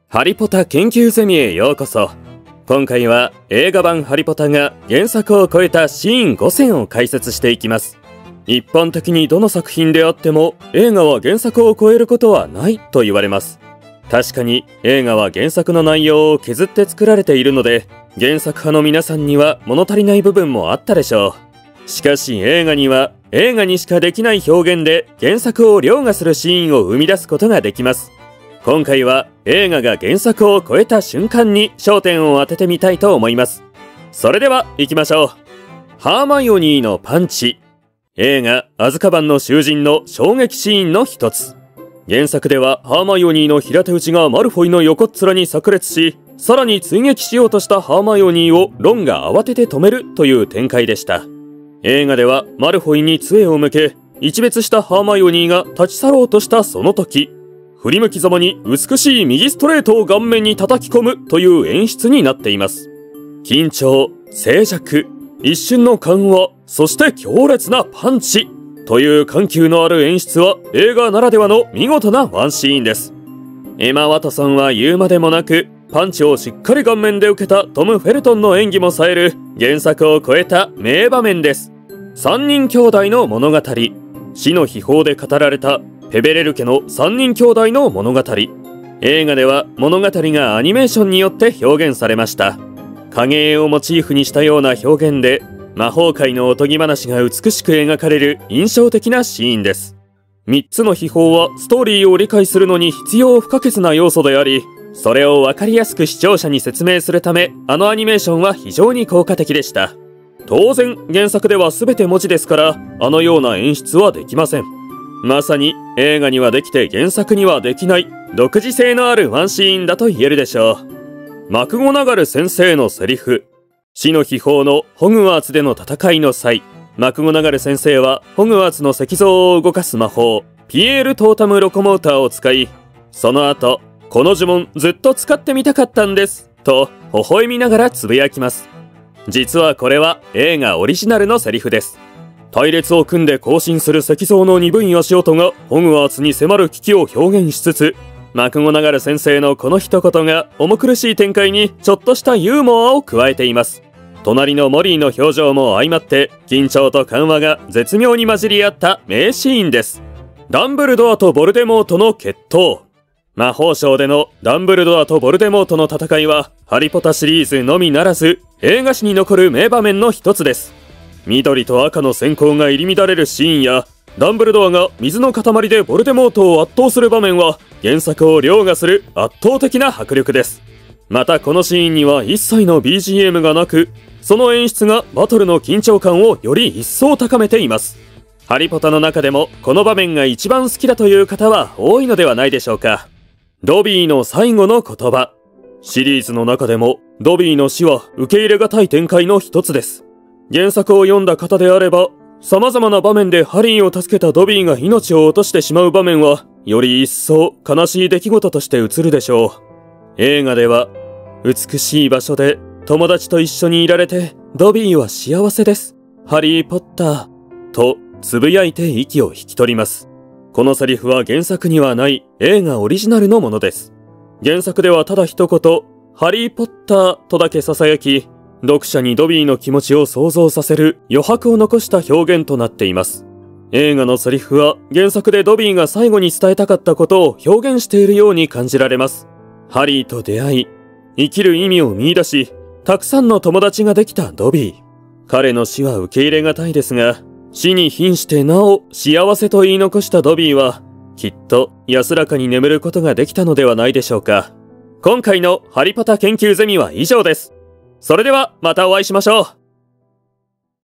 ハリポタ研究ゼミへようこそ。今回は映画版ハリポタが原作を超えたシーン5選を解説していきます。一般的にどの作品であっても映画は原作を超えることはないと言われます。確かに映画は原作の内容を削って作られているので、原作派の皆さんには物足りない部分もあったでしょう。しかし映画には映画にしかできない表現で原作を凌駕するシーンを生み出すことができます。今回は映画が原作を超えた瞬間に焦点を当ててみたいと思います。それでは行きましょう。ハーマイオニーのパンチ。映画アズカバンの囚人の衝撃シーンの一つ。原作ではハーマイオニーの平手打ちがマルフォイの横っ面に炸裂し、さらに追撃しようとしたハーマイオニーをロンが慌てて止めるという展開でした。映画ではマルフォイに杖を向け、一別したハーマイオニーが立ち去ろうとしたその時、振り向きざまに美しい右ストレートを顔面に叩き込むという演出になっています。緊張、静寂、一瞬の緩和、そして強烈なパンチという緩急のある演出は映画ならではの見事なワンシーンです。エマ・ワトソンは言うまでもなく、パンチをしっかり顔面で受けたトム・フェルトンの演技も冴える原作を超えた名場面です。三人兄弟の物語、死の秘宝で語られたペベレル家の3人兄弟の物語。映画では物語がアニメーションによって表現されました。影絵をモチーフにしたような表現で、魔法界のおとぎ話が美しく描かれる印象的なシーンです。3つの秘宝はストーリーを理解するのに必要不可欠な要素であり、それをわかりやすく視聴者に説明するため、あのアニメーションは非常に効果的でした。当然、原作では全て文字ですから、あのような演出はできません。まさに映画にはできて原作にはできない独自性のあるワンシーンだと言えるでしょう。マクゴナガル先生のセリフ。死の秘宝のホグワーツでの戦いの際、マクゴナガル先生はホグワーツの石像を動かす魔法、ピエール・トータム・ロコモーターを使い、その後、この呪文ずっと使ってみたかったんです、と微笑みながらつぶやきます。実はこれは映画オリジナルのセリフです。隊列を組んで行進する石像の鈍い足音がホグワーツに迫る危機を表現しつつ、マクゴナガル先生のこの一言が重苦しい展開にちょっとしたユーモアを加えています。隣のモリーの表情も相まって緊張と緩和が絶妙に混じり合った名シーンです。ダンブルドアとボルデモートの決闘。魔法省でのダンブルドアとボルデモートの戦いはハリポタシリーズのみならず映画史に残る名場面の一つです。緑と赤の閃光が入り乱れるシーンや、ダンブルドアが水の塊でボルデモートを圧倒する場面は原作を凌駕する圧倒的な迫力です。またこのシーンには一切の BGM がなく、その演出がバトルの緊張感をより一層高めています。ハリポタの中でもこの場面が一番好きだという方は多いのではないでしょうか。ドビーの最後の言葉。シリーズの中でもドビーの死は受け入れがたい展開の一つです。原作を読んだ方であれば、様々な場面でハリーを助けたドビーが命を落としてしまう場面は、より一層悲しい出来事として映るでしょう。映画では、美しい場所で友達と一緒にいられて、ドビーは幸せです。ハリー・ポッター。と、つぶやいて息を引き取ります。このセリフは原作にはない映画オリジナルのものです。原作ではただ一言、ハリー・ポッターとだけ囁き、読者にドビーの気持ちを想像させる余白を残した表現となっています。映画のセリフは原作でドビーが最後に伝えたかったことを表現しているように感じられます。ハリーと出会い、生きる意味を見出し、たくさんの友達ができたドビー。彼の死は受け入れがたいですが、死に瀕してなお幸せと言い残したドビーは、きっと安らかに眠ることができたのではないでしょうか。今回のハリポタ研究ゼミは以上です。それではまたお会いしましょう。